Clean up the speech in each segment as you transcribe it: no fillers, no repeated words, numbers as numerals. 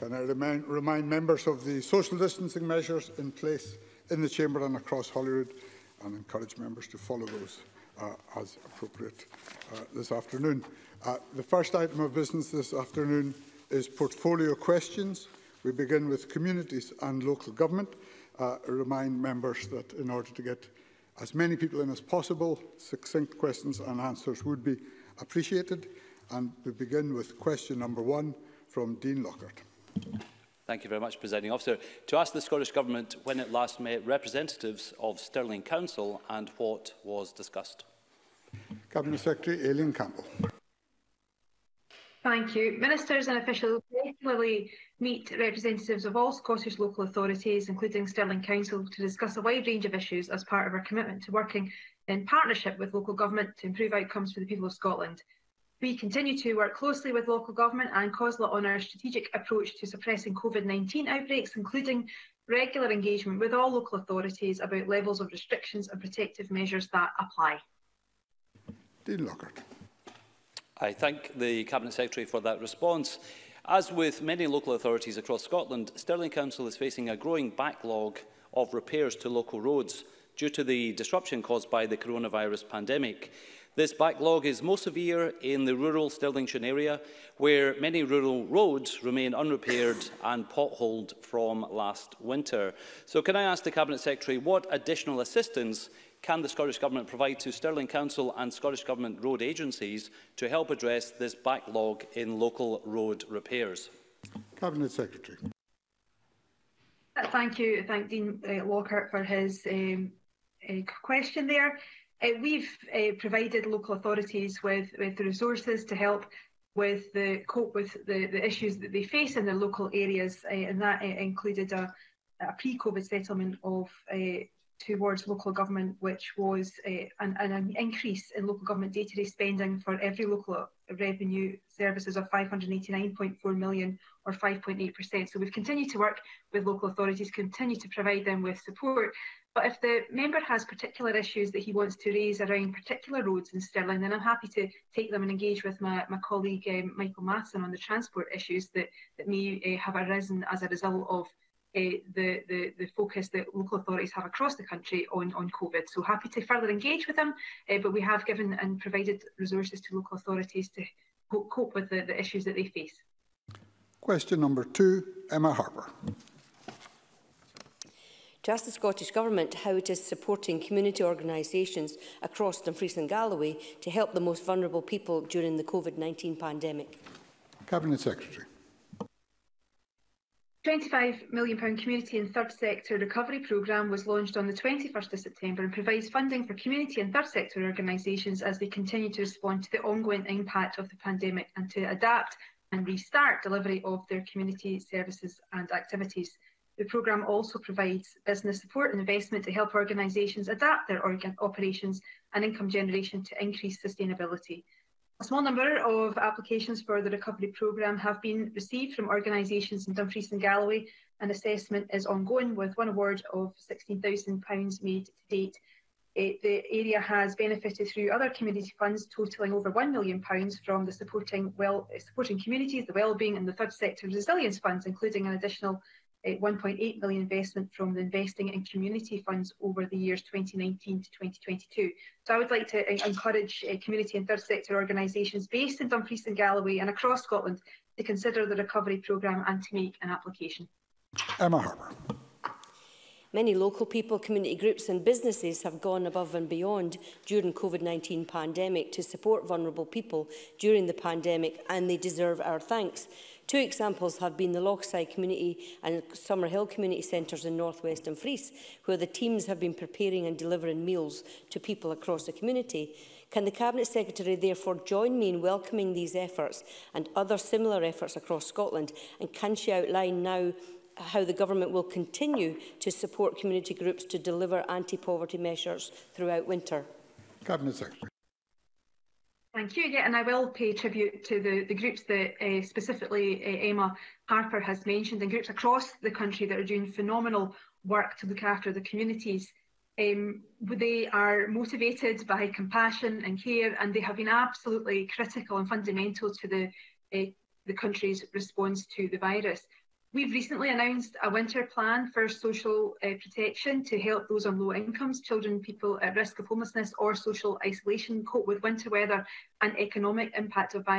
Can I remind members of the social distancing measures in place in the Chamber and across Holyrood, and encourage members to follow those as appropriate this afternoon. The first item of business this afternoon is portfolio questions. We begin with communities and local government. I remind members that in order to get as many people in as possible, succinct questions and answers would be appreciated. And we begin with question number 1 from Dean Lockhart. Thank you very much, Presiding Officer. To ask the Scottish Government when it last met representatives of Stirling Council and what was discussed. Cabinet Secretary Aileen Campbell. Thank you. Ministers and officials regularly meet representatives of all Scottish local authorities, including Stirling Council, to discuss a wide range of issues as part of our commitment to working in partnership with local government to improve outcomes for the people of Scotland. We continue to work closely with local government and COSLA on our strategic approach to suppressing COVID-19 outbreaks, including regular engagement with all local authorities about levels of restrictions and protective measures that apply. Dean Lockhart. I thank the Cabinet Secretary for that response. As with many local authorities across Scotland, Stirling Council is facing a growing backlog of repairs to local roads due to the disruption caused by the coronavirus pandemic. This backlog is most severe in the rural Stirlingshire area, where many rural roads remain unrepaired and potholed from last winter. So can I ask the Cabinet Secretary what additional assistance can the Scottish Government provide to Stirling Council and Scottish Government road agencies to help address this backlog in local road repairs? Cabinet Secretary. Thank you. Thank Dean Lockhart for his question there. We've provided local authorities with the resources to help with cope with the issues that they face in their local areas, and that included a pre-COVID settlement of towards local government, which was an increase in local government day-to-day spending for every local revenue services of 589.4 million or 5.8%. So we've continued to work with local authorities, continue to provide them with support. But if the member has particular issues that he wants to raise around particular roads in Stirling, then I'm happy to take them and engage with my colleague Michael Matheson on the transport issues that may have arisen as a result of the focus that local authorities have across the country on COVID. So happy to further engage with them, but we have given and provided resources to local authorities to cope with the issues that they face. Question number 2, Emma Harper. To ask the Scottish Government how it is supporting community organisations across Dumfries and Galloway to help the most vulnerable people during the COVID-19 pandemic. Cabinet Secretary. £25 million Community and Third Sector Recovery Programme was launched on the 21st of September and provides funding for community and third sector organisations as they continue to respond to the ongoing impact of the pandemic and to adapt and restart delivery of their community services and activities. The programme also provides business support and investment to help organisations adapt their operations and income generation to increase sustainability. A small number of applications for the recovery programme have been received from organisations in Dumfries and Galloway, and assessment is ongoing with one award of £16,000 made to date. The area has benefited through other community funds totalling over £1 million from the supporting communities, the wellbeing and the third sector resilience funds, including an additional £1.8 million investment from the Investing in Community funds over the years 2019 to 2022. So I would like to encourage community and third sector organisations based in Dumfries and Galloway and across Scotland to consider the recovery programme and to make an application. Emma Harper. Many local people, community groups and businesses have gone above and beyond during COVID-19 pandemic to support vulnerable people during the pandemic, and they deserve our thanks. 2 examples have been the Lochside Community and Summerhill Community Centres in North West Dumfries, where the teams have been preparing and delivering meals to people across the community. Can the Cabinet Secretary therefore join me in welcoming these efforts and other similar efforts across Scotland, and can she outline now how the Government will continue to support community groups to deliver anti-poverty measures throughout winter? Cabinet Secretary. Thank you. Yeah, and I will pay tribute to the groups that specifically Emma Harper has mentioned, and groups across the country that are doing phenomenal work to look after the communities. They are motivated by compassion and care, and they have been absolutely critical and fundamental to the country's response to the virus. We've recently announced a winter plan for social protection to help those on low incomes, children, people at risk of homelessness or social isolation cope with winter weather and economic impact of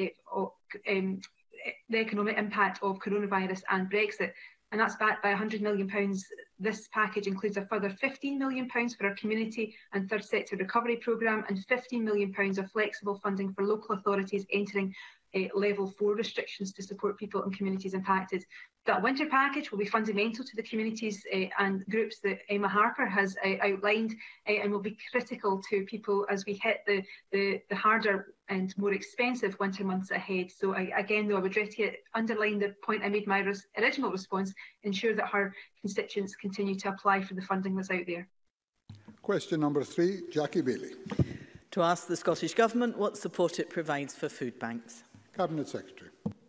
the economic impact of coronavirus and Brexit. And that's backed by £100 million. This package includes a further £15 million for our community and third sector recovery programme and £15 million of flexible funding for local authorities entering level 4 restrictions to support people and communities impacted. That winter package will be fundamental to the communities and groups that Emma Harper has outlined and will be critical to people as we hit the harder and more expensive winter months ahead. So again, though, I would underline the point I made in my original response, ensure that her constituents continue to apply for the funding that's out there. Question number 3, Jackie Bailey. To ask the Scottish Government what support it provides for food banks. Cabinet Secretary.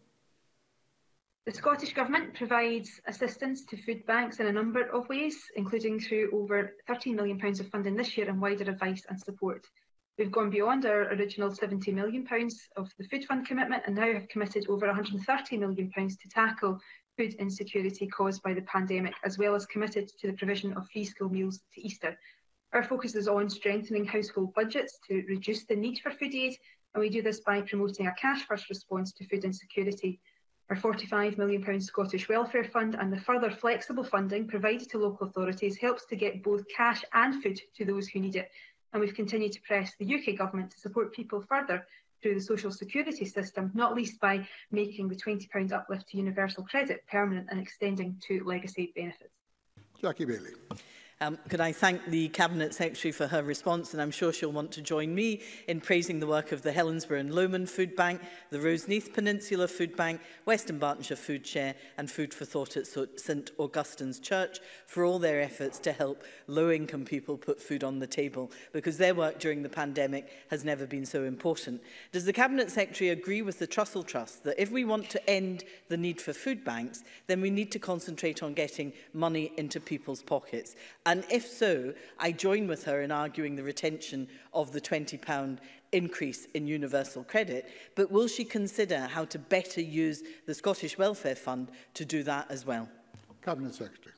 The Scottish Government provides assistance to food banks in a number of ways, including through over £13 million of funding this year and wider advice and support. We've gone beyond our original £70 million of the Food Fund commitment and now have committed over £130 million to tackle food insecurity caused by the pandemic, as well as committed to the provision of free school meals to Easter. Our focus is on strengthening household budgets to reduce the need for food aid, and we do this by promoting a cash-first response to food insecurity. Our £45 million Scottish Welfare Fund and the further flexible funding provided to local authorities helps to get both cash and food to those who need it. And we've continued to press the UK Government to support people further through the social security system, not least by making the £20 uplift to universal credit permanent and extending to legacy benefits. Jackie Bailey. Could I thank the Cabinet Secretary for her response, and I'm sure she'll want to join me in praising the work of the Helensburgh and Lomond Food Bank, the Roseneath Peninsula Food Bank, Western Bartonshire Food Share and Food for Thought at St Augustine's Church for all their efforts to help low-income people put food on the table, because their work during the pandemic has never been so important. Does the Cabinet Secretary agree with the Trussell Trust that if we want to end the need for food banks, then we need to concentrate on getting money into people's pockets? And if so, I join with her in arguing the retention of the £20 increase in universal credit, but will she consider how to better use the Scottish Welfare Fund to do that as well? Cabinet Secretary.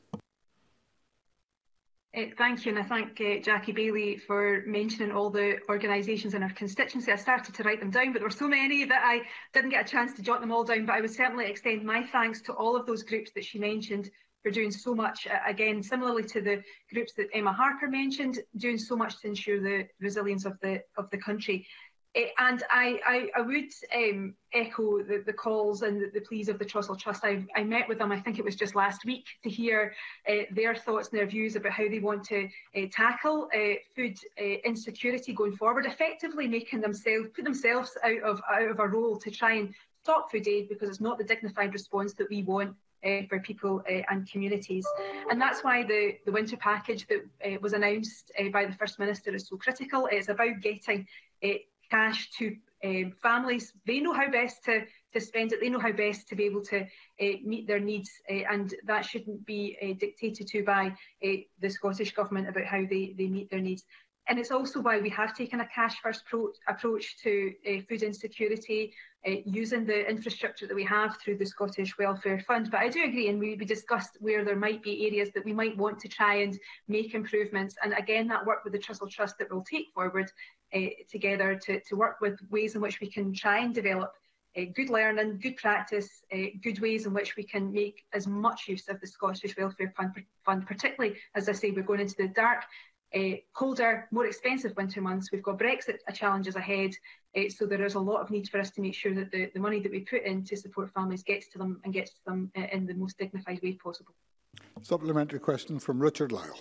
Thank you, and I thank Jackie Bailey for mentioning all the organisations in our constituency. I started to write them down, but there were so many that I didn't get a chance to jot them all down, but I would certainly extend my thanks to all of those groups that she mentioned for doing so much, again, similarly to the groups that Emma Harper mentioned, doing so much to ensure the resilience of the country. And I would echo the calls and the pleas of the Trussell Trust. I met with them, I think it was just last week, to hear their thoughts and their views about how they want to tackle food insecurity going forward, effectively making put themselves out of a role to try and stop food aid, because it's not the dignified response that we want for people and communities. And that's why the winter package that was announced by the First Minister is so critical. It's about getting cash to families. They know how best to spend it. They know how best to be able to meet their needs, and that shouldn't be dictated to by the Scottish Government about how they meet their needs. And it's also why we have taken a cash-first approach to food insecurity, using the infrastructure that we have through the Scottish Welfare Fund. But I do agree, and we discussed where there might be areas that we might want to try and make improvements. And again, that work with the Trussell Trust that we'll take forward together to work with ways in which we can try and develop good learning, good practice, good ways in which we can make as much use of the Scottish Welfare Fund, particularly, as I say, we're going into the dark, colder, more expensive winter months. We've got Brexit challenges ahead, so there is a lot of need for us to make sure that the money that we put in to support families gets to them and gets to them in the most dignified way possible. Supplementary question from Richard Lyle.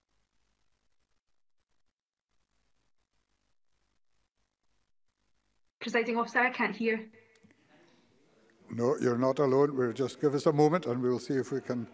Presiding Officer, I can't hear. No, you're not alone. We'll just give us a moment and we'll see if we can...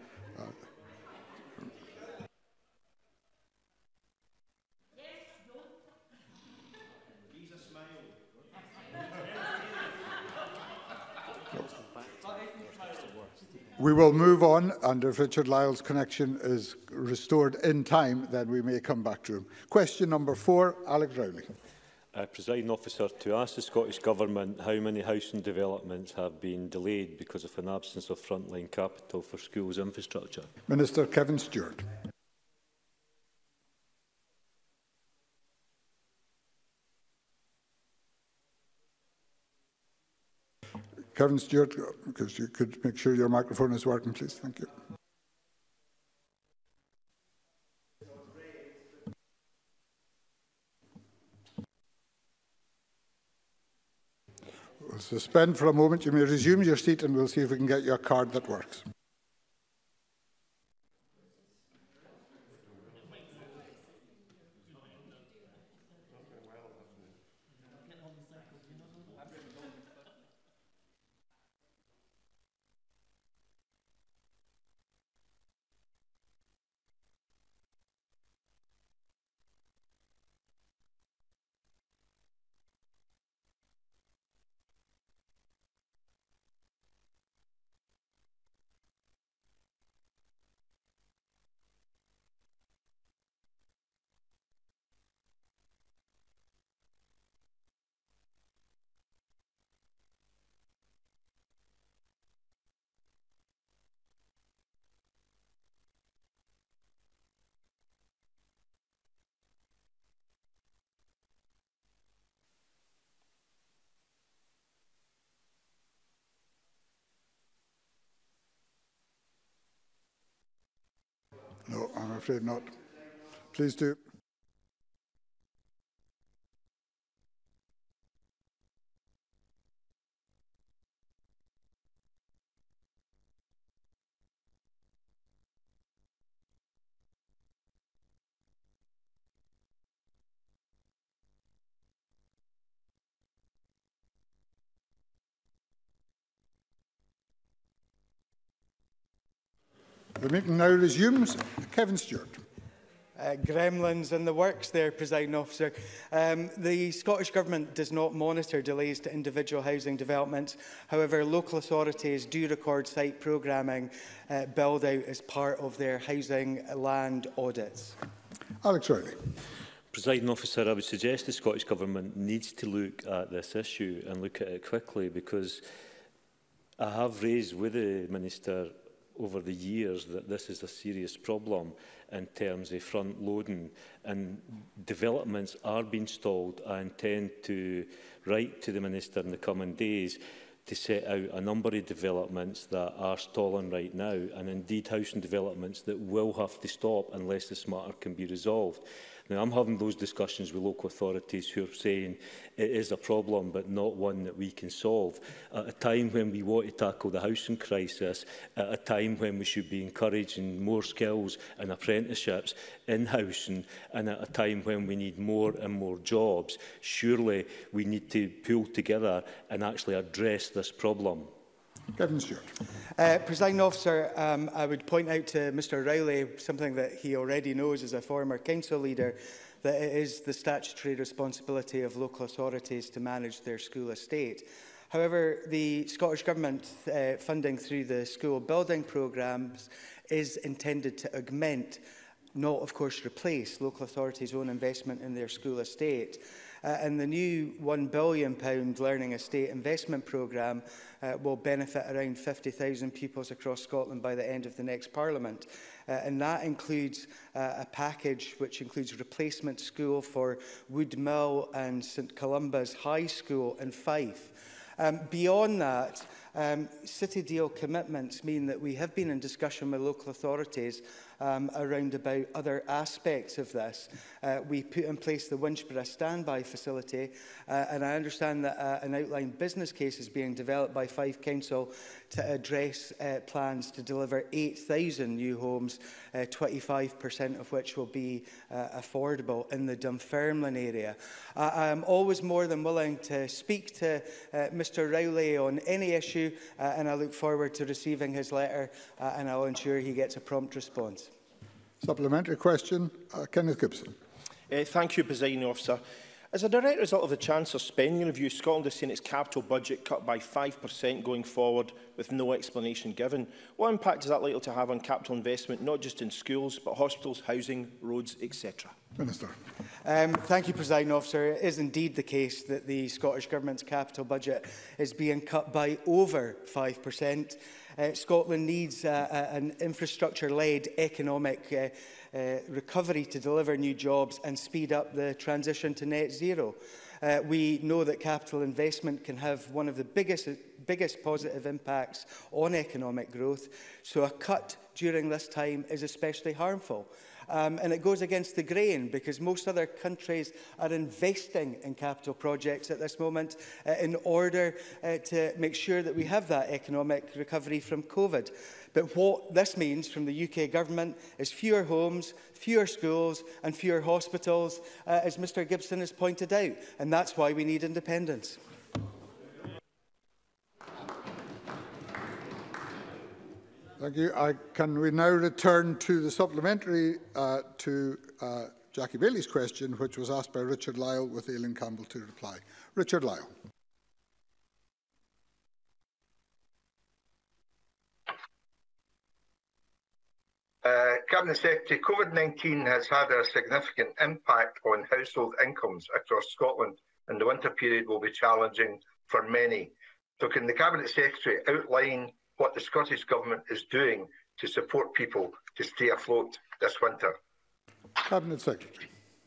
We will move on, and if Richard Lyle's connection is restored in time, then we may come back to him. Question number 4, Alex Rowley. Presiding Officer, to ask the Scottish Government how many housing developments have been delayed because of an absence of frontline capital for schools infrastructure. Minister Kevin Stewart. Kevin Stewart, because you could make sure your microphone is working, please. Thank you. We'll suspend for a moment. You may resume your seat and we'll see if we can get you a card that works. No, I'm afraid not. Please do. The meeting now resumes. Kevin Stewart. Gremlins in the works there, Presiding Officer. The Scottish Government does not monitor delays to individual housing developments. However, local authorities do record site programming build out as part of their housing land audits. Alex Riley. Presiding Officer, I would suggest the Scottish Government needs to look at this issue and look at it quickly, because I have raised with the Minister over the years that this is a serious problem in terms of front loading, and developments are being stalled. I intend to write to the Minister in the coming days to set out a number of developments that are stalling right now, and indeed housing developments that will have to stop unless this matter can be resolved. Now, I'm having those discussions with local authorities who are saying it is a problem, but not one that we can solve. At a time when we want to tackle the housing crisis, at a time when we should be encouraging more skills and apprenticeships in housing, and at a time when we need more and more jobs, surely we need to pull together and actually address this problem. Kevin Stewart. Presiding Officer, I would point out to Mr Rowley something that he already knows as a former council leader, that it is the statutory responsibility of local authorities to manage their school estate. However, the Scottish Government funding through the school building programmes is intended to augment, not of course replace, local authorities' own investment in their school estate. And the new £1 billion Learning Estate Investment Programme will benefit around 50,000 pupils across Scotland by the end of the next Parliament. And that includes a package which includes replacement school for Wood Mill and St Columba's High School in Fife. Beyond that, City Deal commitments mean that we have been in discussion with local authorities around about other aspects of this. We put in place the Winchborough standby facility, and I understand that an outline business case is being developed by Fife Council to address plans to deliver 8,000 new homes, 25% of which will be affordable in the Dunfermline area. I am always more than willing to speak to Mr Rowley on any issue, and I look forward to receiving his letter, and I'll ensure he gets a prompt response. Supplementary question, Kenneth Gibson. Thank you, Presiding Officer. As a direct result of the Chancellor's spending review, Scotland has seen its capital budget cut by 5% going forward with no explanation given. What impact is that likely to have on capital investment, not just in schools, but hospitals, housing, roads, etc.? Minister. Thank you, Presiding Officer. It is indeed the case that the Scottish Government's capital budget is being cut by over 5%. Scotland needs an infrastructure-led economic recovery to deliver new jobs and speed up the transition to net zero. We know that capital investment can have one of the biggest positive impacts on economic growth, so a cut during this time is especially harmful. And it goes against the grain because most other countries are investing in capital projects at this moment in order to make sure that we have that economic recovery from COVID. But what this means from the UK Government is fewer homes, fewer schools and fewer hospitals, as Mr Gibson has pointed out. And that's why we need independence. Thank you. Can we now return to the supplementary to Jackie Bailey's question, which was asked by Richard Lyle, with Aileen Campbell to reply. Richard Lyle. Cabinet Secretary, COVID-19 has had a significant impact on household incomes across Scotland, and the winter period will be challenging for many. So can the Cabinet Secretary outline what the Scottish Government is doing to support people to stay afloat this winter? Cabinet Secretary.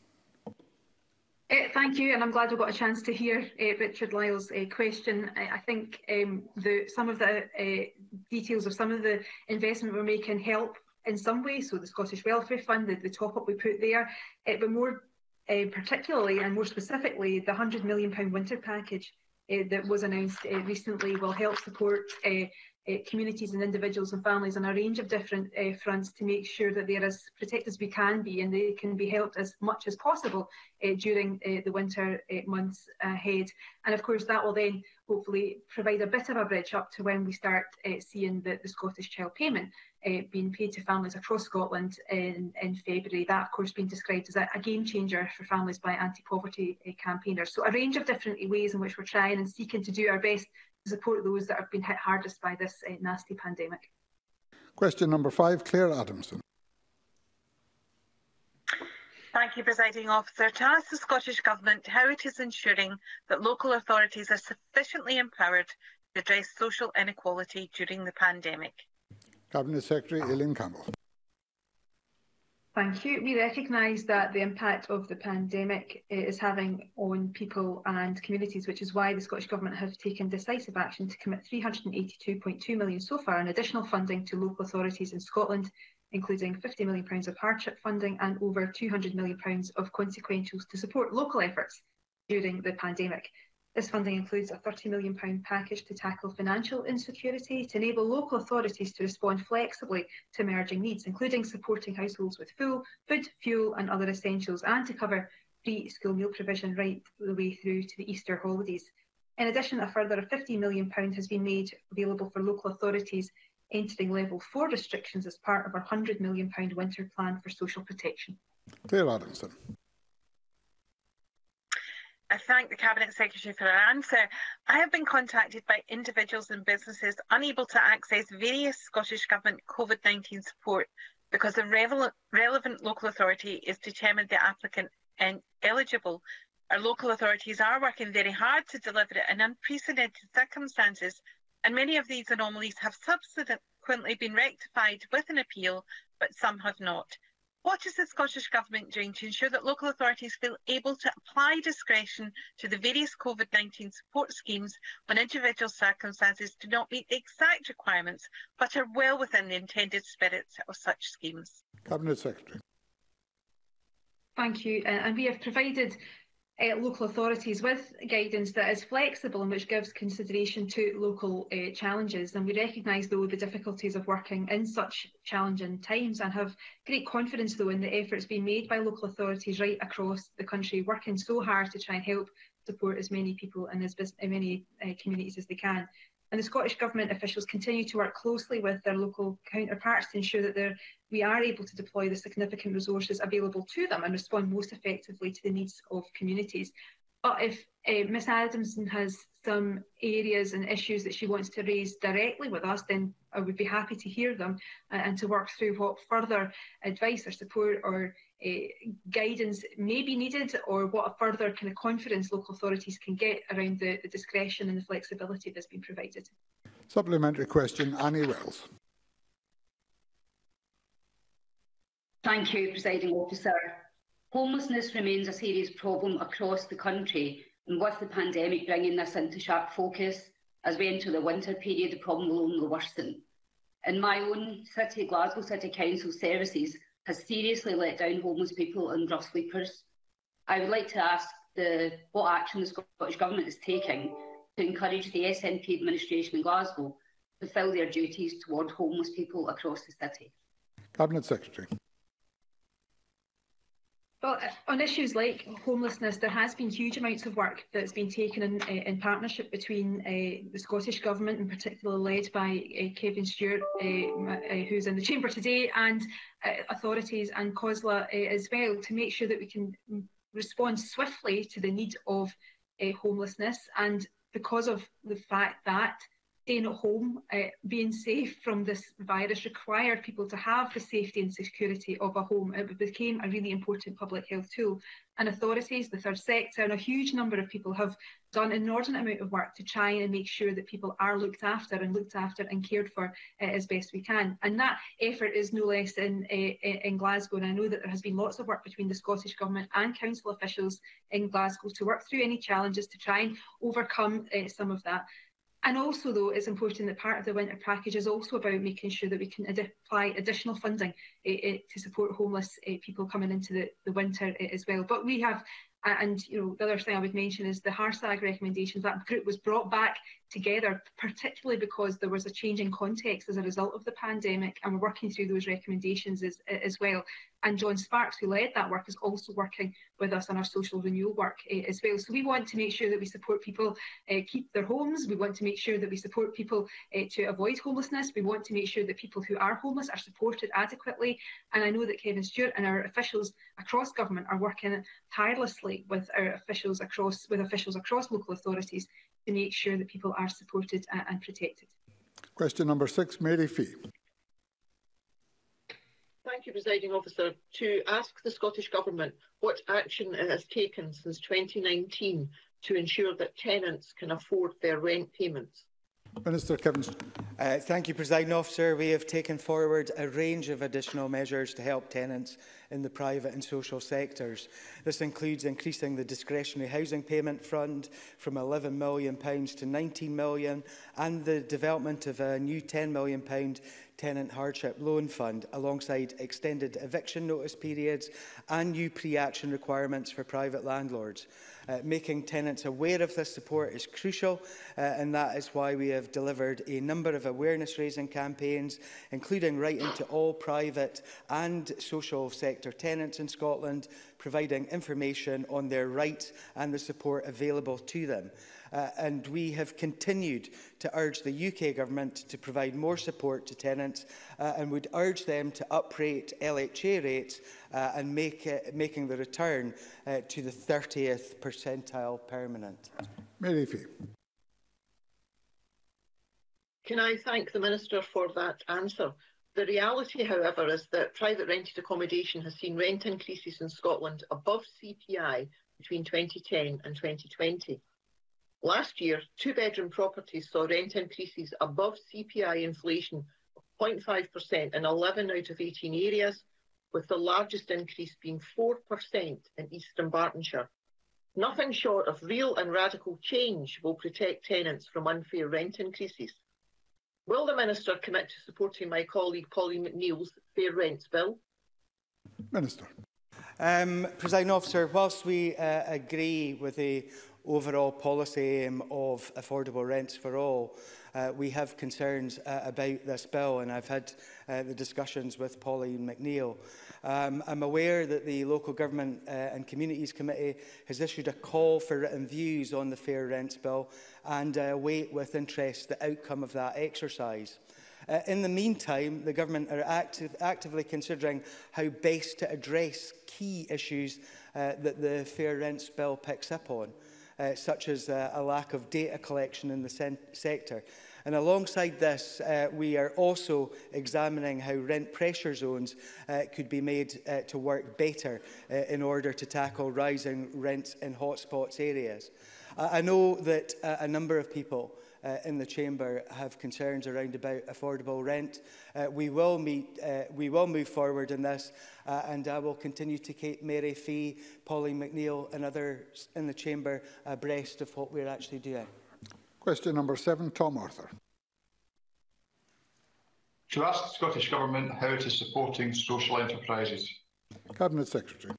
Thank you, and I'm glad we got a chance to hear Richard Lyle's question. I think some of the details of some of the investment we're making help in some way, so the Scottish Welfare Fund, the top-up we put there, but more particularly and more specifically, the £100 million winter package that was announced recently will help support communities and individuals and families on a range of different fronts to make sure that they're as protected as we can be and they can be helped as much as possible during the winter months ahead. And of course that will then hopefully provide a bit of a bridge up to when we start seeing the Scottish Child Payment being paid to families across Scotland in February. That of course being described as a game changer for families by anti-poverty campaigners. So a range of different ways in which we're trying and seeking to do our best to support those that have been hit hardest by this nasty pandemic. Question number 5, Claire Adamson. Thank you, Presiding Officer. To ask the Scottish Government how it is ensuring that local authorities are sufficiently empowered to address social inequality during the pandemic. Cabinet Secretary Aileen Campbell. Thank you. We recognise that the impact of the pandemic is having on people and communities, which is why the Scottish Government have taken decisive action to commit £382.2 million so far in additional funding to local authorities in Scotland, including £50 million of hardship funding and over £200 million of consequentials to support local efforts during the pandemic. This funding includes a £30 million package to tackle financial insecurity, to enable local authorities to respond flexibly to emerging needs, including supporting households with food, fuel and other essentials, and to cover free school meal provision right the way through to the Easter holidays. In addition, a further £50 million has been made available for local authorities entering level 4 restrictions as part of our £100 million winter plan for social protection. Claire Adamson. I thank the Cabinet Secretary for her answer. I have been contacted by individuals and businesses unable to access various Scottish Government COVID-19 support because the relevant local authority is determined the applicant is eligible. Our local authorities are working very hard to deliver it in unprecedented circumstances, and many of these anomalies have subsequently been rectified with an appeal, but some have not. What is the Scottish Government doing to ensure that local authorities feel able to apply discretion to the various COVID-19 support schemes when individual circumstances do not meet the exact requirements, but are well within the intended spirit of such schemes? Cabinet Secretary. Thank you. And we have provided local authorities with guidance that is flexible and which gives consideration to local challenges. And we recognise, though, the difficulties of working in such challenging times and have great confidence, though, in the efforts being made by local authorities right across the country, working so hard to try and help support as many people and as many communities as they can. And the Scottish Government officials continue to work closely with their local counterparts to ensure that we are able to deploy the significant resources available to them and respond most effectively to the needs of communities. But if Ms Adamson has some areas and issues that she wants to raise directly with us, then I would be happy to hear them and to work through what further advice or support or guidance may be needed, or what a further kind of confidence local authorities can get around the discretion and the flexibility that's been provided. Supplementary question, Annie Wells. Thank you, Presiding Officer. Homelessness remains a serious problem across the country, and with the pandemic bringing this into sharp focus, as we enter the winter period, the problem will only worsen. In my own city, Glasgow City Council Services has seriously let down homeless people and rough sleepers. I would like to ask what action the Scottish Government is taking to encourage the SNP administration in Glasgow to fulfil their duties toward homeless people across the city. Cabinet Secretary. Well, on issues like homelessness, there has been huge amounts of work that's been taken in partnership between the Scottish Government, in particular led by Kevin Stewart, who's in the Chamber today, and authorities and COSLA as well, to make sure that we can respond swiftly to the need of homelessness. And because of the fact that staying at home, being safe from this virus required people to have the safety and security of a home. It became a really important public health tool. And authorities, the third sector, and a huge number of people have done an inordinate amount of work to try and make sure that people are looked after and cared for as best we can. And that effort is no less in Glasgow. And I know that there has been lots of work between the Scottish Government and council officials in Glasgow to work through any challenges to try and overcome some of that. And also, though, it's important that part of the winter package is also about making sure that we can apply additional funding to support homeless people coming into the winter as well. But we have, and the other thing I would mention is the HARSAG recommendations. That group was brought back together, particularly because there was a change in context as a result of the pandemic, and we're working through those recommendations as well. And John Sparks, who led that work, is also working with us on our social renewal work as well. So we want to make sure that we support people keep their homes. We want to make sure that we support people to avoid homelessness. We want to make sure that people who are homeless are supported adequately. And I know that Kevin Stewart and our officials across government are working tirelessly with our officials across local authorities to make sure that people are supported and protected. Question number 6, Mary Fee. Thank you, Presiding Officer. To ask the Scottish Government what action it has taken since 2019 to ensure that tenants can afford their rent payments. Minister Kevin. Thank you, Presiding Officer. We have taken forward a range of additional measures to help tenants in the private and social sectors. This includes increasing the discretionary housing payment fund from £11 million to £19 million and the development of a new £10 million tenant hardship loan fund, alongside extended eviction notice periods and new pre-action requirements for private landlords. Making tenants aware of this support is crucial, and that is why we have delivered a number of awareness-raising campaigns, including writing to all private and social sector tenants in Scotland, providing information on their rights and the support available to them. And we have continued to urge the UK Government to provide more support to tenants and would urge them to uprate LHA rates and making the return to the 30th percentile permanent. Mary Fee. Can I thank the Minister for that answer? The reality, however, is that private rented accommodation has seen rent increases in Scotland above CPI between 2010 and 2020. Last year, two-bedroom properties saw rent increases above CPI inflation of 0.5% in 11 out of 18 areas, with the largest increase being 4% in Eastern Bartonshire. Nothing short of real and radical change will protect tenants from unfair rent increases. Will the Minister commit to supporting my colleague Pauline McNeill's Fair Rents Bill? Minister. Presiding Officer, whilst we agree with the overall policy aim of affordable rents for all, we have concerns about this bill, and I've had the discussions with Pauline McNeill. I'm aware that the Local Government and Communities Committee has issued a call for written views on the Fair Rents Bill, and await with interest the outcome of that exercise. In the meantime, the Government are actively considering how best to address key issues that the Fair Rents Bill picks up on. such as a lack of data collection in the sector. And alongside this, we are also examining how rent pressure zones could be made to work better in order to tackle rising rents in hotspots areas. I know that a number of people in the Chamber have concerns around about affordable rent. We will move forward in this, and I will continue to keep Mary Fee, Pauline McNeill and others in the Chamber abreast of what we're actually doing. Question number 7, Tom Arthur. To ask the Scottish Government how it is supporting social enterprises. Cabinet Secretary.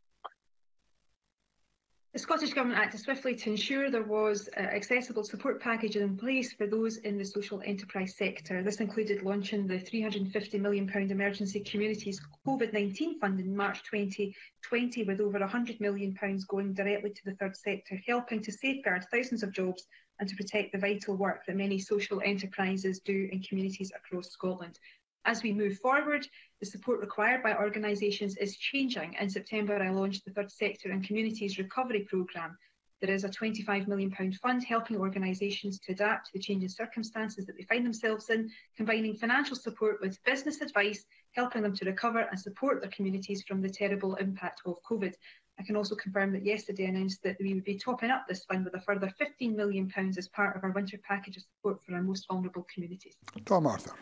The Scottish Government acted swiftly to ensure there was accessible support package in place for those in the social enterprise sector. This included launching the £350 million Emergency Communities COVID-19 Fund in March 2020, with over £100 million going directly to the third sector, helping to safeguard thousands of jobs and to protect the vital work that many social enterprises do in communities across Scotland. As we move forward, the support required by organisations is changing. In September, I launched the Third Sector and Communities Recovery Programme. There is a £25 million fund helping organisations to adapt to the changing circumstances that they find themselves in, combining financial support with business advice, helping them to recover and support their communities from the terrible impact of COVID. I can also confirm that yesterday I announced that we would be topping up this fund with a further £15 million as part of our winter package of support for our most vulnerable communities. Tom Arthur.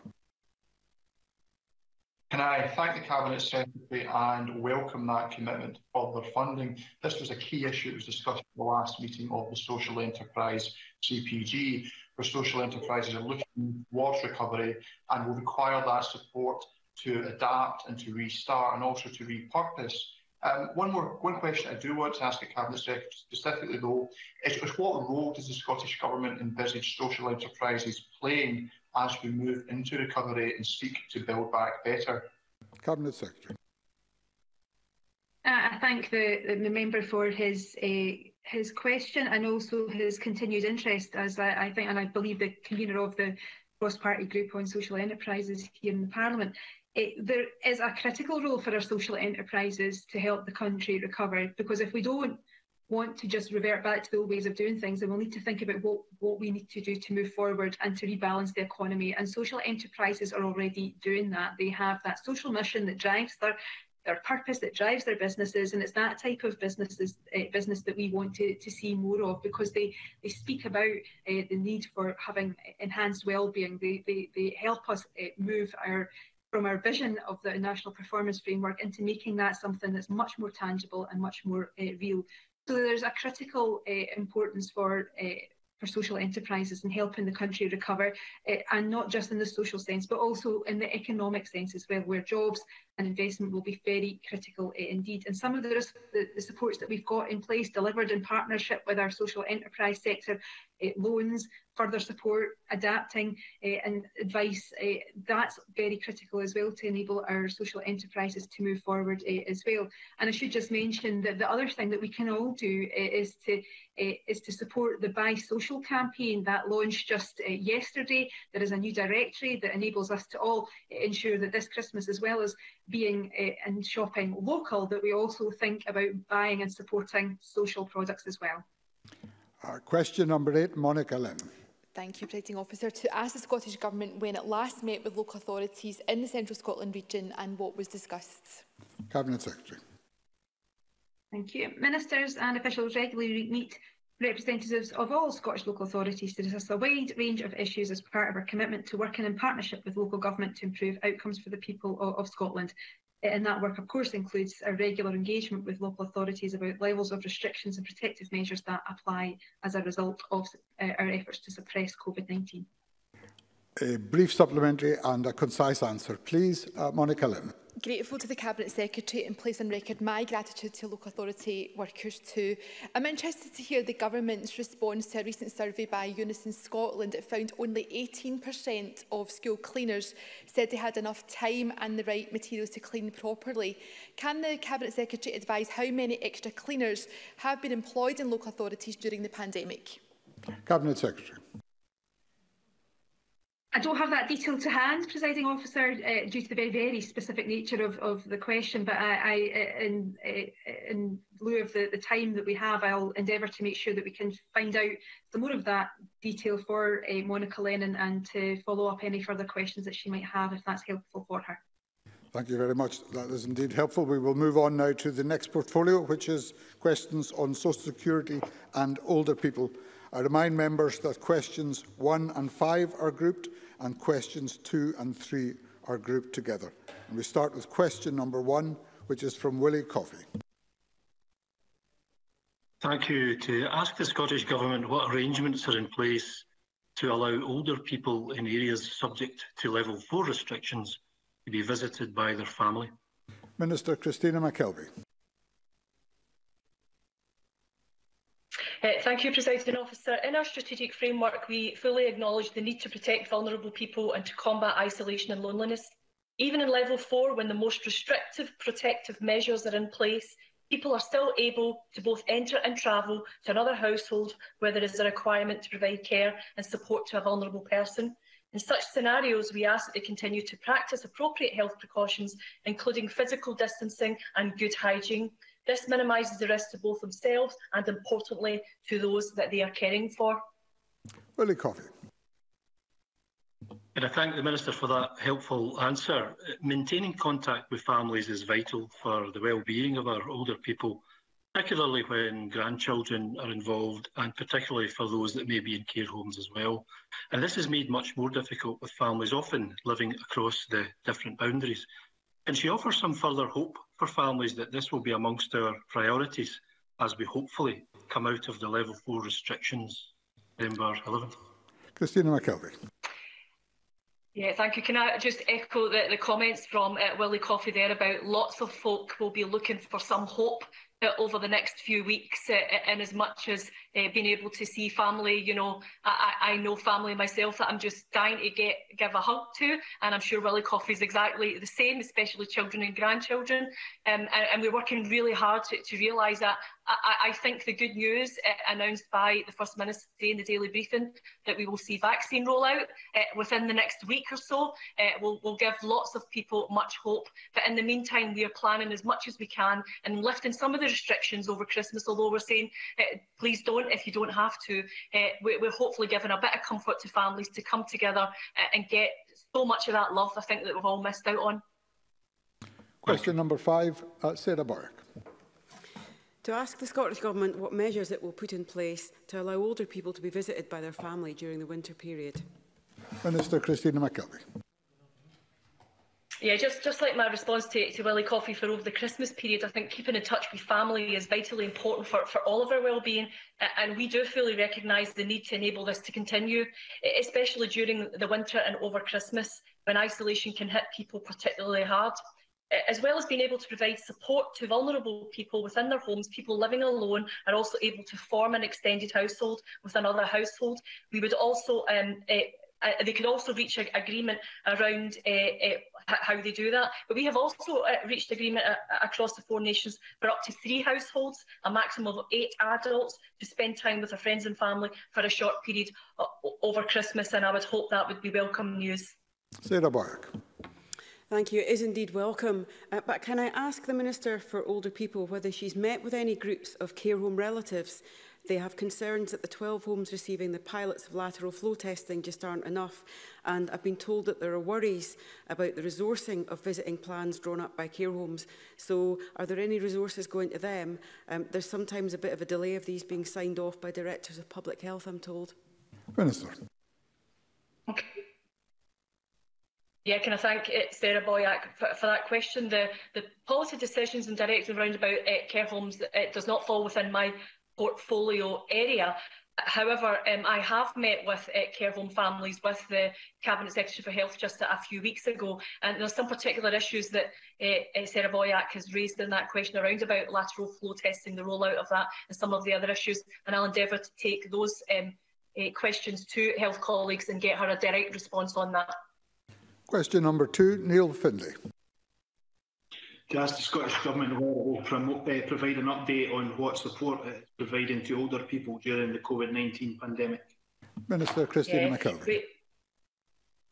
Can I thank the Cabinet Secretary and welcome that commitment to further funding? This was a key issue that was discussed at the last meeting of the Social Enterprise CPG, where social enterprises are looking towards recovery and will require that support to adapt and to restart and also to repurpose. One question I do want to ask the Cabinet Secretary specifically, though, is what role does the Scottish Government envisage social enterprises playing as we move into recovery and seek to build back better? Cabinet Secretary. I thank the member for his question and also his continued interest, as I think and I believe the convener of the cross-party group on social enterprises here in the Parliament. There is a critical role for our social enterprises to help the country recover, because if we don't want to just revert back to the old ways of doing things, then we'll need to think about what we need to do to move forward and to rebalance the economy. And social enterprises are already doing that. They have that social mission that drives their purpose, that drives their businesses, and it's that type of business that we want to see more of, because they speak about the need for having enhanced well-being. They help us move from our vision of the National Performance Framework into making that something that's much more tangible and much more real. So there's a critical importance for social enterprises in helping the country recover, and not just in the social sense, but also in the economic sense as well, where jobs and investment will be very critical indeed. And some of the supports that we've got in place, delivered in partnership with our social enterprise sector, loans, further support, adapting and advice, that's very critical as well to enable our social enterprises to move forward as well. And I should just mention that the other thing that we can all do is to support the Buy Social campaign that launched just yesterday. There is a new directory that enables us to all ensure that this Christmas, as well as being and shopping local, that we also think about buying and supporting social products as well. Question number 8, Monica Lynn. Thank you, Presiding Officer. To ask the Scottish Government when it last met with local authorities in the Central Scotland region and what was discussed. Cabinet Secretary. Thank you. Ministers and officials regularly meet representatives of all Scottish local authorities to discuss a wide range of issues as part of our commitment to working in partnership with local government to improve outcomes for the people of Scotland. And that work, of course, includes a regular engagement with local authorities about levels of restrictions and protective measures that apply as a result of our efforts to suppress COVID-19. A brief supplementary and a concise answer, please. Monica Lynn. Grateful to the Cabinet Secretary and place on record my gratitude to local authority workers too. I'm interested to hear the Government's response to a recent survey by Unison Scotland. It found only 18% of school cleaners said they had enough time and the right materials to clean properly. Can the Cabinet Secretary advise how many extra cleaners have been employed in local authorities during the pandemic? Cabinet Secretary. I don't have that detail to hand, Presiding Officer, due to the very, very specific nature of the question, but in lieu of the time that we have, I'll endeavour to make sure that we can find out some more of that detail for Monica Lennon and to follow up any further questions that she might have, if that's helpful for her. Thank you very much. That is indeed helpful. We will move on now to the next portfolio, which is questions on social security and older people. I remind members that questions 1 and 5 are grouped and questions 2 and 3 are grouped together. And we start with question number 1, which is from Willie Coffey. Thank you. To ask the Scottish Government what arrangements are in place to allow older people in areas subject to level 4 restrictions to be visited by their family. Minister Christina McKelvey. Thank you, Presiding Officer. In our strategic framework, we fully acknowledge the need to protect vulnerable people and to combat isolation and loneliness. Even in level 4, when the most restrictive protective measures are in place, people are still able to both enter and travel to another household where there is a requirement to provide care and support to a vulnerable person. In such scenarios, we ask that they continue to practice appropriate health precautions, including physical distancing and good hygiene. This minimises the risk to both themselves and, importantly, to those that they are caring for. Willie Coffey. And I thank the Minister for that helpful answer. Maintaining contact with families is vital for the well-being of our older people, particularly when grandchildren are involved and particularly for those that may be in care homes as well. And this is made much more difficult with families often living across the different boundaries. Can she offer some further hope for families that this will be amongst our priorities as we hopefully come out of the level 4 restrictions, November 11th? Christina McKelvey. Yeah, thank you. Can I just echo the comments from Willie Coffey there about lots of folk will be looking for some hope over the next few weeks, in as much as being able to see family. You know, I know family myself that I'm just dying to give a hug to, and I'm sure Willie Coffey is exactly the same, especially children and grandchildren. And we're working really hard to realise that. I think the good news announced by the First Minister today in the daily briefing that we will see vaccine rollout within the next week or so will give lots of people much hope. But in the meantime, we are planning as much as we can and lifting some of the restrictions over Christmas, although we're saying please don't if you don't have to. We're hopefully giving a bit of comfort to families to come together and get so much of that love I think that we've all missed out on. Question number 5, Sarah Boyack. To ask the Scottish Government what measures it will put in place to allow older people to be visited by their family during the winter period. Minister Christina McKelvey. Yeah, just like my response to Willie Coffey for over the Christmas period, I think keeping in touch with family is vitally important for all of our well-being, and we do fully recognise the need to enable this to continue, especially during the winter and over Christmas, when isolation can hit people particularly hard. As well as being able to provide support to vulnerable people within their homes, people living alone are also able to form an extended household with another household. We would also, they could also reach an agreement around how they do that. But we have also reached agreement across the 4 nations for up to 3 households, a maximum of 8 adults to spend time with their friends and family for a short period over Christmas, and I would hope that would be welcome news. Sarah Boyack. Thank you. It is indeed welcome. But can I ask the Minister for Older People whether she's met with any groups of care home relatives? They have concerns that the 12 homes receiving the pilots of lateral flow testing just aren't enough. And I've been told that there are worries about the resourcing of visiting plans drawn up by care homes. So are there any resources going to them? There's sometimes a bit of a delay of these being signed off by directors of public health, I'm told. Minister. Okay. Yeah, can I thank Sarah Boyack for that question? The policy decisions and directives around about care homes does not fall within my portfolio area. However, I have met with care home families with the Cabinet Secretary for Health just a few weeks ago, and there's some particular issues that Sarah Boyack has raised in that question around about lateral flow testing, the rollout of that, and some of the other issues, and I'll endeavour to take those questions to health colleagues and get her a direct response on that. Question number 2, Neil Findlay. To ask the Scottish Government whether it will provide an update on what support it is providing to older people during the COVID-19 pandemic. Minister Christina McKelvey.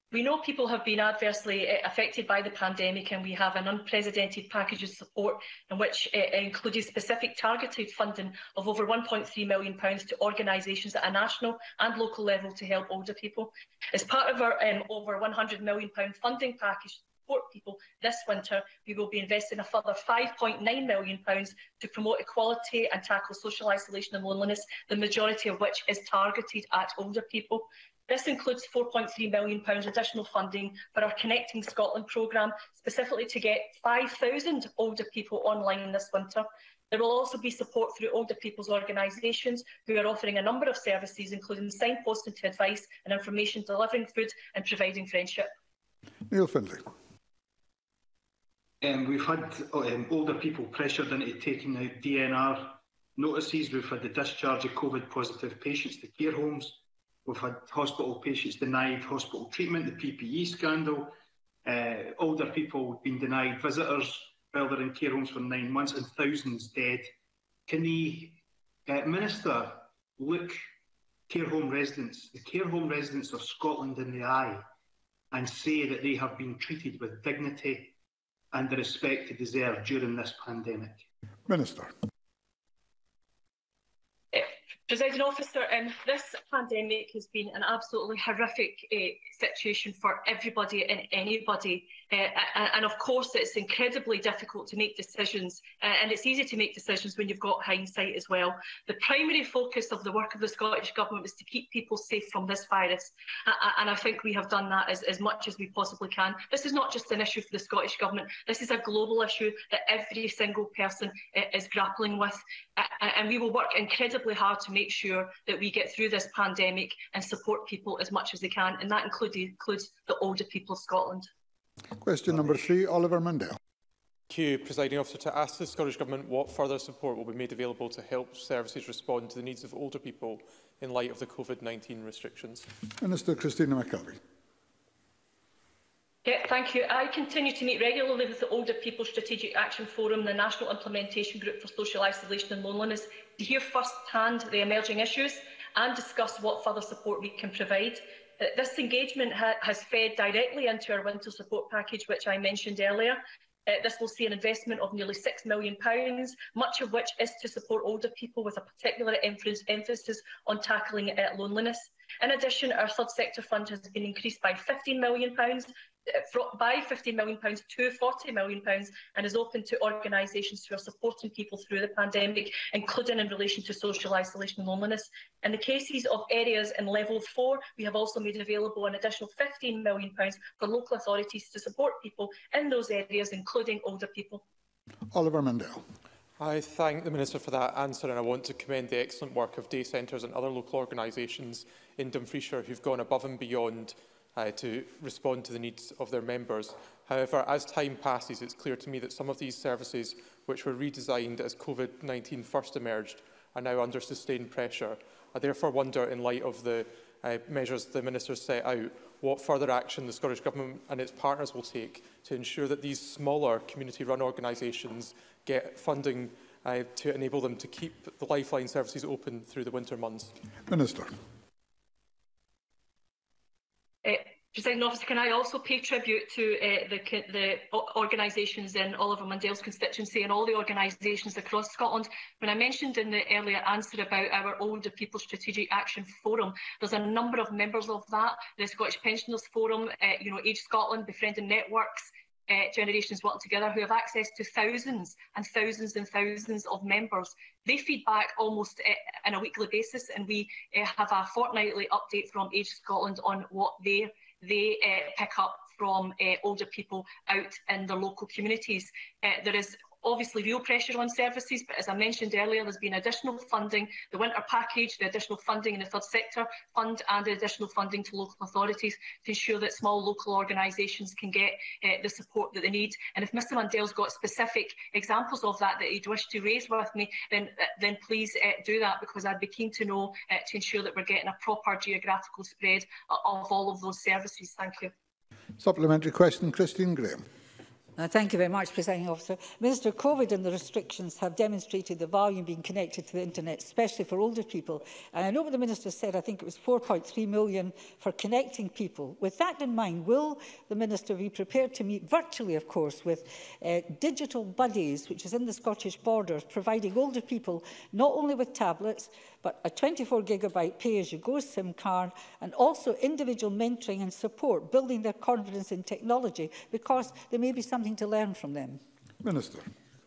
We know people have been adversely affected by the pandemic, and we have an unprecedented package of support in which included specific targeted funding of over £1.3 million to organisations at a national and local level to help older people. As part of our over £100 million funding package to support people this winter, we will be investing a further £5.9 million to promote equality and tackle social isolation and loneliness, the majority of which is targeted at older people. This includes £4.3 million additional funding for our Connecting Scotland programme, specifically to get 5,000 older people online this winter. There will also be support through older people's organisations who are offering a number of services, including signposting to advice and information, delivering food and providing friendship. Neil Findlay. We've had older people pressured into taking out DNR notices. We've had the discharge of COVID-positive patients to care homes. We've had hospital patients denied hospital treatment, the PPE scandal. Older people being denied visitors while they're in care homes for 9 months, and thousands dead. Can the Minister look the care home residents of Scotland in the eye and say that they have been treated with dignity and the respect they deserve during this pandemic? Minister. Presiding Officer, this pandemic has been an absolutely horrific situation for everybody and anybody. And of course, it's incredibly difficult to make decisions, and it's easy to make decisions when you've got hindsight as well. The primary focus of the work of the Scottish Government was to keep people safe from this virus, and I think we have done that as much as we possibly can. This is not just an issue for the Scottish Government, this is a global issue that every single person is grappling with, and we will work incredibly hard to make sure that we get through this pandemic and support people as much as they can, and that includes the older people of Scotland. Question number 3, Oliver Mundell. Thank you, Presiding Officer. To ask the Scottish Government what further support will be made available to help services respond to the needs of older people in light of the COVID-19 restrictions. Minister Christina McKelvey. Yeah, thank you. I continue to meet regularly with the Older People Strategic Action Forum, the National Implementation Group for Social Isolation and Loneliness, to hear first-hand the emerging issues and discuss what further support we can provide. This engagement has fed directly into our winter support package, which I mentioned earlier. This will see an investment of nearly £6 million, much of which is to support older people with a particular emphasis on tackling loneliness. In addition, our third sector fund has been increased by £15 million, £50 million to £40 million, and is open to organisations who are supporting people through the pandemic, including in relation to social isolation and loneliness. In the cases of areas in level 4, we have also made available an additional £15 million for local authorities to support people in those areas, including older people. Oliver Mundell. I thank the Minister for that answer, and I want to commend the excellent work of day centres and other local organisations in Dumfriesshire who've gone above and beyond to respond to the needs of their members. However, as time passes, it's clear to me that some of these services, which were redesigned as COVID-19 first emerged, are now under sustained pressure. I therefore wonder, in light of the measures the Minister set out, what further action the Scottish Government and its partners will take to ensure that these smaller community-run organisations get funding to enable them to keep the Lifeline services open through the winter months. Minister. Presiding Officer, can I also pay tribute to the organisations in Oliver Mundell's constituency and all the organisations across Scotland. When I mentioned in the earlier answer about our Older People Strategic Action Forum, there's a number of members of that, the Scottish Pensioners Forum, Age Scotland, Befriending Networks, Generations Working Together, who have access to thousands and thousands and thousands of members. They feed back almost on a weekly basis, and we have a fortnightly update from Age Scotland on what they pick up from older people out in their local communities. There is obviously real pressure on services, but as I mentioned earlier, there's been additional funding, the winter package, the additional funding in the third sector fund, and the additional funding to local authorities to ensure that small local organisations can get the support that they need. And if Mr Mundell's got specific examples of that he'd wish to raise with me, then please do that, because I'd be keen to know to ensure that we're getting a proper geographical spread of all of those services. Thank you. Supplementary question, Christine Graham. Thank you very much, Presiding Officer. Minister, COVID and the restrictions have demonstrated the value of being connected to the internet, especially for older people. And I know what the Minister said, I think it was 4.3 million for connecting people. With that in mind, will the Minister be prepared to meet virtually, of course, with Digital Buddies, which is in the Scottish Borders, providing older people not only with tablets, but a 24GB pay-as-you-go SIM card, and also individual mentoring and support, building their confidence in technology, because there may be something to learn from them? Minister.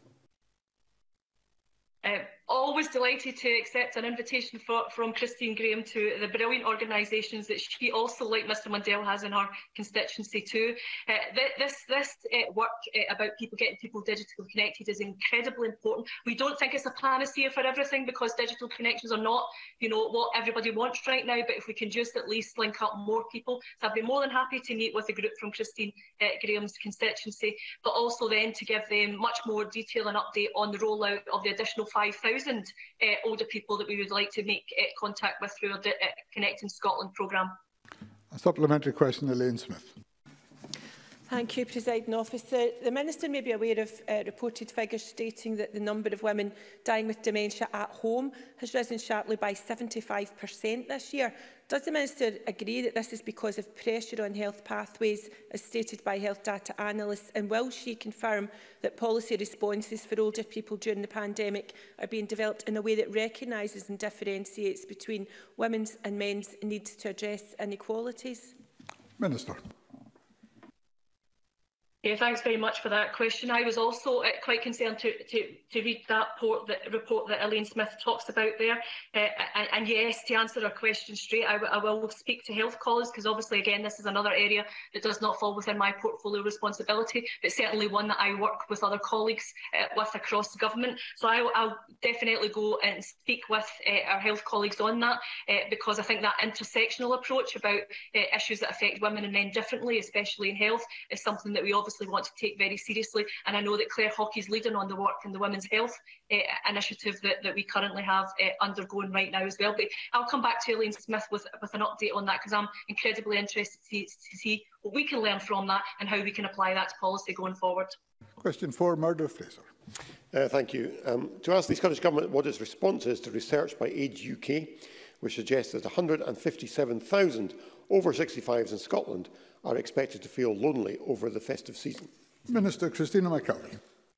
Always delighted to accept an invitation from Christine Graham to the brilliant organisations that she also, like Mr Mundell, has in her constituency too. This work about getting people digitally connected is incredibly important. We don't think it's a panacea for everything, because digital connections are not, what everybody wants right now, but if we can just at least link up more people. So I'd be more than happy to meet with a group from Christine Graham's constituency, but also then to give them much more detail and update on the rollout of the additional 5,000 older people that we would like to make contact with through our Connecting Scotland programme. A supplementary question, Elaine Smith. Thank you, Presiding Officer. The Minister may be aware of reported figures stating that the number of women dying with dementia at home has risen sharply by 75% this year. Does the Minister agree that this is because of pressure on health pathways, as stated by health data analysts, and will she confirm that policy responses for older people during the pandemic are being developed in a way that recognises and differentiates between women's and men's needs to address inequalities? Minister. Yeah, thanks very much for that question. I was also quite concerned to read that report that Elaine Smith talks about there. And yes, to answer her question straight, I will speak to health colleagues, because obviously, again, this is another area that does not fall within my portfolio responsibility, but certainly one that I work with other colleagues with across the government. So I'll definitely go and speak with our health colleagues on that, because I think that intersectional approach about issues that affect women and men differently, especially in health, is something that we obviously want to take very seriously. And I know that Claire Hockey is leading on the work in the Women's Health initiative that we currently have undergoing right now as well. But I'll come back to Elaine Smith with an update on that, because I'm incredibly interested to see what we can learn from that and how we can apply that to policy going forward. Question 4, Murdo Fraser. Thank you. To ask the Scottish Government what its response is to research by Age UK, which suggests that 157,000 over 65s in Scotland are expected to feel lonely over the festive season. Minister Christina McCarthy.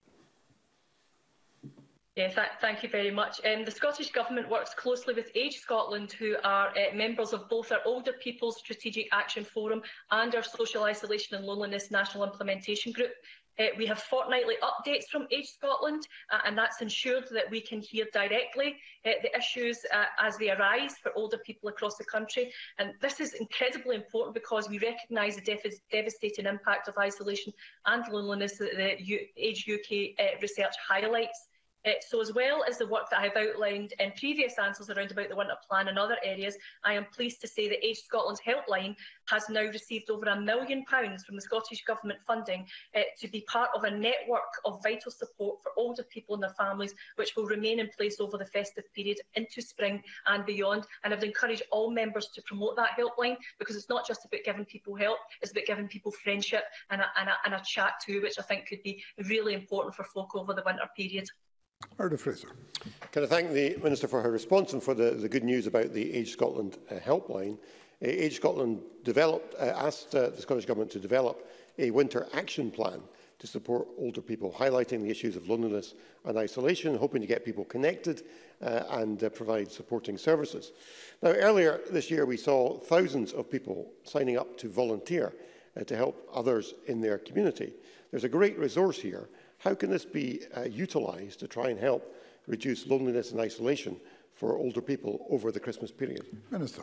Yeah, thank you very much. The Scottish Government works closely with Age Scotland, who are members of both our Older People's Strategic Action Forum and our Social Isolation and Loneliness National Implementation Group. We have fortnightly updates from Age Scotland, and that's ensured that we can hear directly the issues as they arise for older people across the country. And this is incredibly important, because we recognise the devastating impact of isolation and loneliness that the Age UK research highlights. So as well as the work that I have outlined in previous answers around about the Winter Plan and other areas, I am pleased to say that Age Scotland's helpline has now received over £1 million from the Scottish Government funding to be part of a network of vital support for older people and their families, which will remain in place over the festive period into spring and beyond. And I would encourage all members to promote that helpline, because it's not just about giving people help, it's about giving people friendship and a chat too, which I think could be really important for folk over the winter period. Murdo Fraser. Can I thank the Minister for her response and for the good news about the Age Scotland helpline. Age Scotland asked the Scottish Government to develop a winter action plan to support older people, highlighting the issues of loneliness and isolation, hoping to get people connected and provide supporting services. Now, earlier this year, we saw thousands of people signing up to volunteer to help others in their community. There's a great resource here. How can this be utilised to try and help reduce loneliness and isolation for older people over the Christmas period? Minister.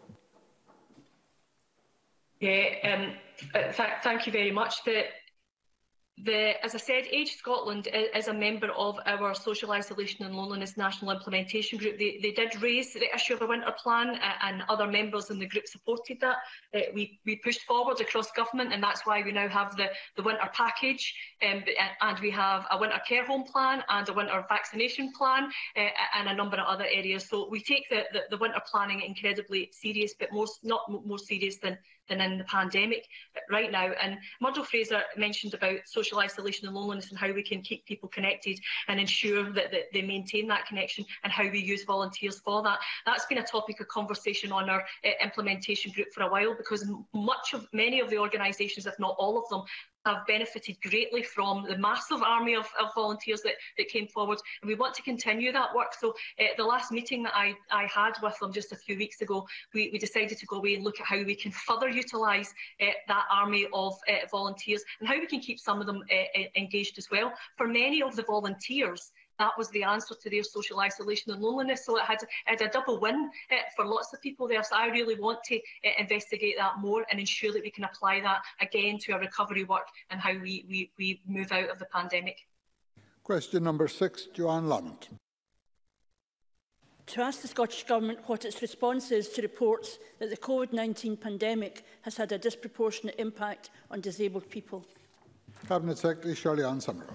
Yeah, thank you very much. As I said, Age Scotland is a member of our Social Isolation and Loneliness National Implementation Group. They did raise the issue of a winter plan, and other members in the group supported that. We pushed forward across government, and that's why we now have the winter package, and we have a winter care home plan and a winter vaccination plan, and a number of other areas. So we take the winter planning incredibly serious, but not more serious than than in the pandemic right now. And Murdo Fraser mentioned about social isolation and loneliness and how we can keep people connected and ensure that they maintain that connection, and how we use volunteers for that. That's been a topic of conversation on our implementation group for a while, because many of the organisations, if not all of them, have benefited greatly from the massive army of volunteers that came forward, and we want to continue that work. So the last meeting that I had with them just a few weeks ago, we decided to go away and look at how we can further utilise that army of volunteers, and how we can keep some of them engaged as well. For many of the volunteers, that was the answer to their social isolation and loneliness. So it had a double win for lots of people there. So I really want to investigate that more and ensure that we can apply that again to our recovery work and how we move out of the pandemic. Question number 6, Joanne Lamont. To ask the Scottish Government what its response is to reports that the COVID-19 pandemic has had a disproportionate impact on disabled people. Cabinet Secretary Shirley-Ann Somerville.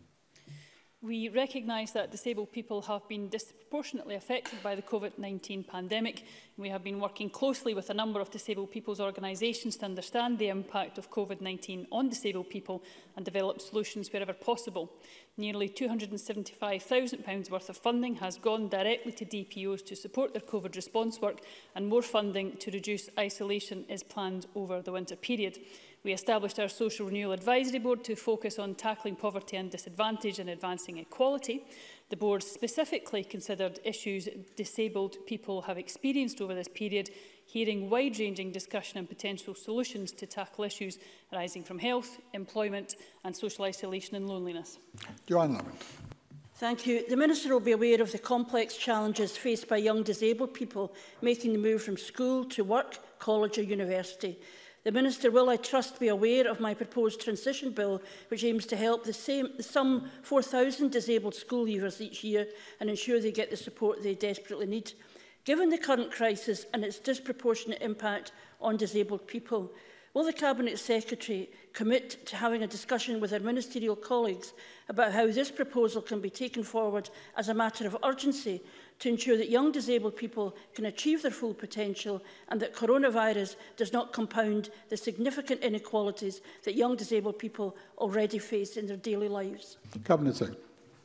We recognise that disabled people have been disproportionately affected by the COVID-19 pandemic. We have been working closely with a number of disabled people's organisations to understand the impact of COVID-19 on disabled people and develop solutions wherever possible. Nearly £275,000 worth of funding has gone directly to DPOs to support their COVID response work, and more funding to reduce isolation is planned over the winter period. We established our Social Renewal Advisory Board to focus on tackling poverty and disadvantage and advancing equality. The board specifically considered issues disabled people have experienced over this period, hearing wide-ranging discussion and potential solutions to tackle issues arising from health, employment and social isolation and loneliness. Joanne Lamont. Thank you. The Minister will be aware of the complex challenges faced by young disabled people making the move from school to work, college or university. The Minister will, I trust, be aware of my proposed transition bill, which aims to help some 4,000 disabled school leavers each year and ensure they get the support they desperately need. Given the current crisis and its disproportionate impact on disabled people, will the Cabinet Secretary commit to having a discussion with her ministerial colleagues about how this proposal can be taken forward as a matter of urgency to ensure that young disabled people can achieve their full potential and that coronavirus does not compound the significant inequalities that young disabled people already face in their daily lives? Cabinet Secretary.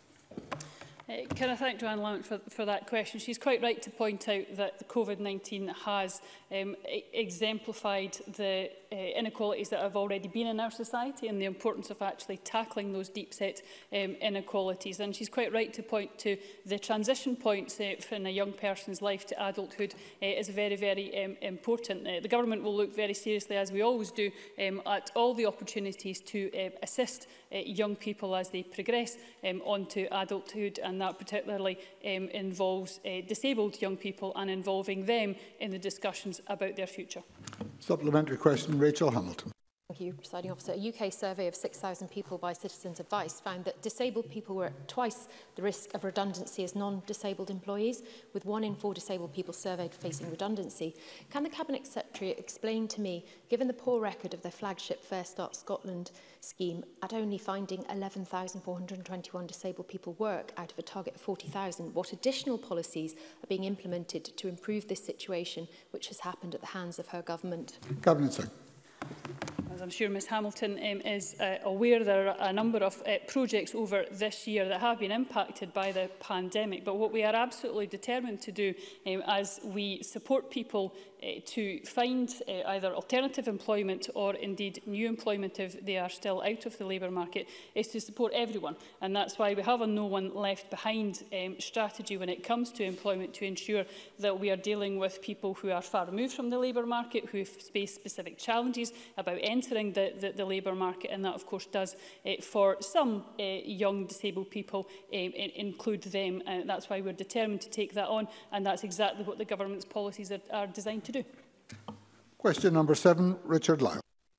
Can I thank Joanne Lamont for that question? She's quite right to point out that the COVID-19 has exemplified the inequalities that have already been in our society and the importance of actually tackling those deep-set inequalities. And she's quite right to point to the transition points in a young person's life to adulthood is very, very important. The Government will look very seriously, as we always do, at all the opportunities to assist young people as they progress onto adulthood, and that particularly involves disabled young people and involving them in the discussions about their future. Supplementary question, Rachel Hamilton. Thank you, Presiding Officer. A UK survey of 6,000 people by Citizens Advice found that disabled people were at twice the risk of redundancy as non-disabled employees, with 1 in 4 disabled people surveyed facing redundancy. Can the Cabinet Secretary explain to me, given the poor record of their flagship Fair Start Scotland scheme, at only finding 11,421 disabled people work out of a target of 40,000, what additional policies are being implemented to improve this situation, which has happened at the hands of her government? Cabinet Secretary. As I'm sure Ms Hamilton is aware, there are a number of projects over this year that have been impacted by the pandemic. But what we are absolutely determined to do as we support people to find either alternative employment or indeed new employment if they are still out of the labour market is to support everyone. And that's why we have a no one left behind strategy when it comes to employment, to ensure that we are dealing with people who are far removed from the labour market, who face specific challenges about entering the labour market, and that of course does for some young disabled people include them. That's why we're determined to take that on, and that's exactly what the Government's policies are designed to do. Question number 7, Richard Lyle.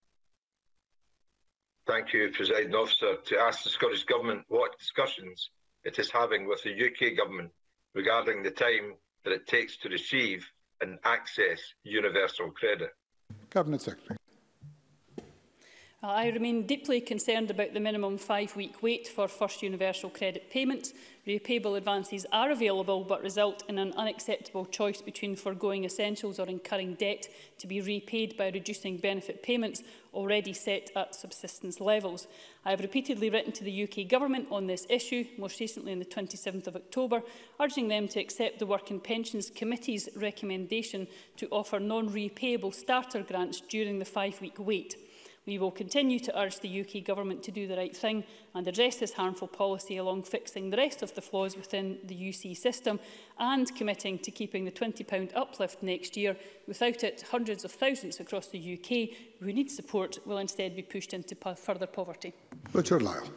Thank you, Presiding Officer. To ask the Scottish Government what discussions it is having with the UK Government regarding the time that it takes to receive and access universal credit. Cabinet Secretary. I remain deeply concerned about the minimum 5-week wait for first universal credit payments. Repayable advances are available but result in an unacceptable choice between forgoing essentials or incurring debt to be repaid by reducing benefit payments already set at subsistence levels. I have repeatedly written to the UK Government on this issue, most recently on the 27th of October, urging them to accept the Work and Pensions Committee's recommendation to offer non-repayable starter grants during the 5-week wait. We will continue to urge the UK Government to do the right thing and address this harmful policy along fixing the rest of the flaws within the UC system and committing to keeping the £20 uplift next year. Without it, hundreds of thousands across the UK who need support will instead be pushed into further poverty. Richard Lyle.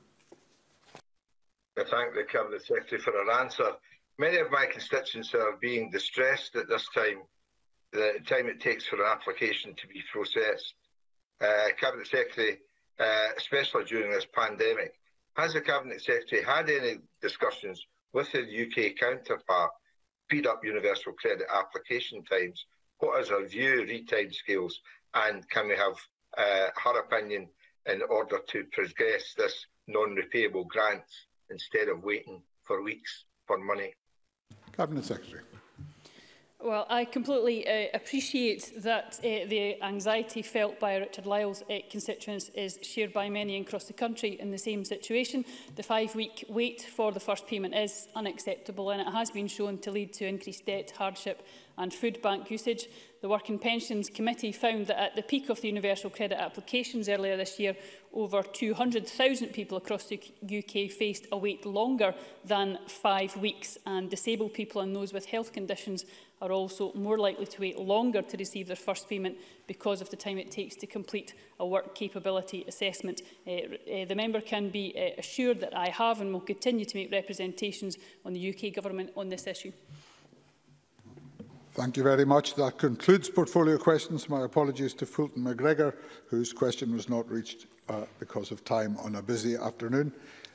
I thank the Cabinet Secretary for her answer. Many of my constituents are being distressed at this time, the time it takes for an application to be processed. Cabinet Secretary, especially during this pandemic, has the Cabinet Secretary had any discussions with his UK counterpart to speed up universal credit application times? What is her view, read time scales, and can we have her opinion in order to progress this non-repayable grants instead of waiting for weeks for money? Cabinet Secretary. Well, I completely appreciate that the anxiety felt by Richard Lyle's constituents is shared by many across the country in the same situation. The 5-week wait for the first payment is unacceptable and it has been shown to lead to increased debt, hardship and food bank usage. The Work and Pensions Committee found that at the peak of the universal credit applications earlier this year, over 200,000 people across the UK faced a wait longer than 5 weeks, and disabled people and those with health conditions are also more likely to wait longer to receive their first payment because of the time it takes to complete a work capability assessment. The member can be assured that I have and will continue to make representations on the UK Government on this issue. Thank you very much. That concludes portfolio questions. My apologies to Fulton McGregor, whose question was not reached because of time on a busy afternoon.